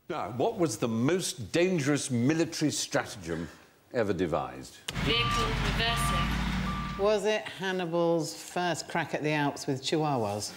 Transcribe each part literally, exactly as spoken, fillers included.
Now, what was the most dangerous military stratagem ever devised? Vehicle reversing. Was it Hannibal's first crack at the Alps with chihuahuas?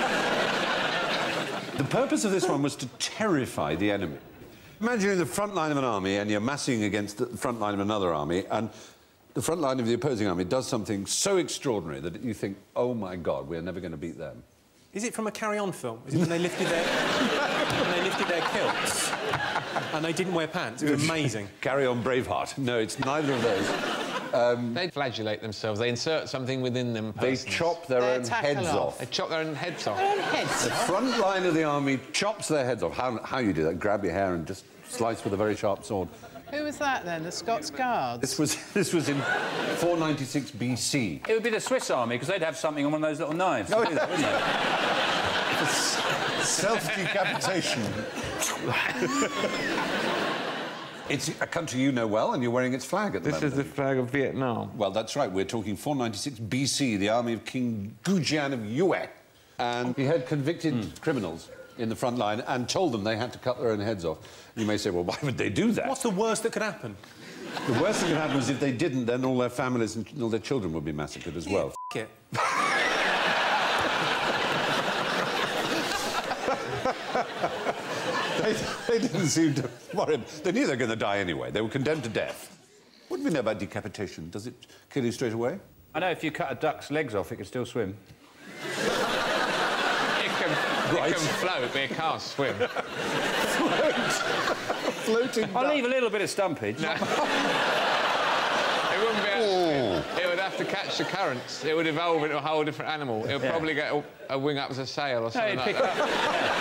The purpose of this one was to terrify the enemy. Imagine you're in the front line of an army and you're massing against the front line of another army, and the front line of the opposing army does something so extraordinary that you think, oh, my God, we're never going to beat them. Is it from a Carry On film? Is it when they lifted their, when they lifted their kilts and they didn't wear pants? It was amazing. Carry On Braveheart. No, it's neither of those. Um, they flagellate themselves. They insert something within them. They chop their Their own tackle heads off. off. They chop their own heads off. Their own heads The off? front line of the army chops their heads off. How, how you do that? Grab your hair and just slice with a very sharp sword. Who was that, then? The Scots Guards? This was, this was in four ninety-six B C. It would be the Swiss army, because they'd have something on one of those little knives. No, do that, wouldn't they? Self-decapitation. It's a country you know well, and you're wearing its flag at the This moment. is the flag of Vietnam. Well, that's right. We're talking four ninety-six B C, the army of King Gujian of Yue. And he had convicted mm. criminals in the front line and told them they had to cut their own heads off. You may say, well, why would they do that? What's the worst that could happen? The worst that could happen is if they didn't, then all their families and all their children would be massacred as Yeah, well. F it. they, they didn't seem to worry. They knew they were going to die anyway. They were condemned to death. What do we know about decapitation? Does it kill you straight away? I know if you cut a duck's legs off, it can still swim. It can, Right. it can float, but it can't swim. Float. Floating I'll duck. leave a little bit of stumpage. No. It wouldn't be able to swim. It would have to catch the currents. It would evolve into a whole different animal. It would Yeah. probably get a, a wing up as a sail or No, something it'd like pick that. up.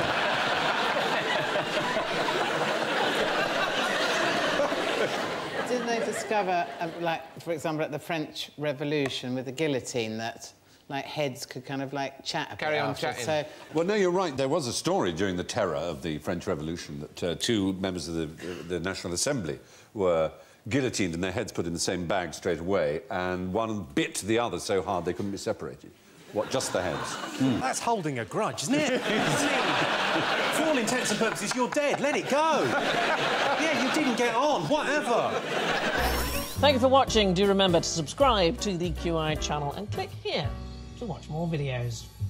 Didn't they discover, uh, like, for example, at the French Revolution with the guillotine, that, like, heads could kind of, like, chat a Carry bit on after? chatting. So, Well, no, you're right. There was a story during the terror of the French Revolution that uh, two members of the, the National Assembly were guillotined and their heads put in the same bag straight away, and one bit the other so hard they couldn't be separated. What, just the heads? Mm. That's holding a grudge, isn't it? For all intents and purposes, you're dead. Let it go. Yeah, you didn't get on. Whatever. Thank you for watching. Do remember to subscribe to the Q I channel and click here to watch more videos.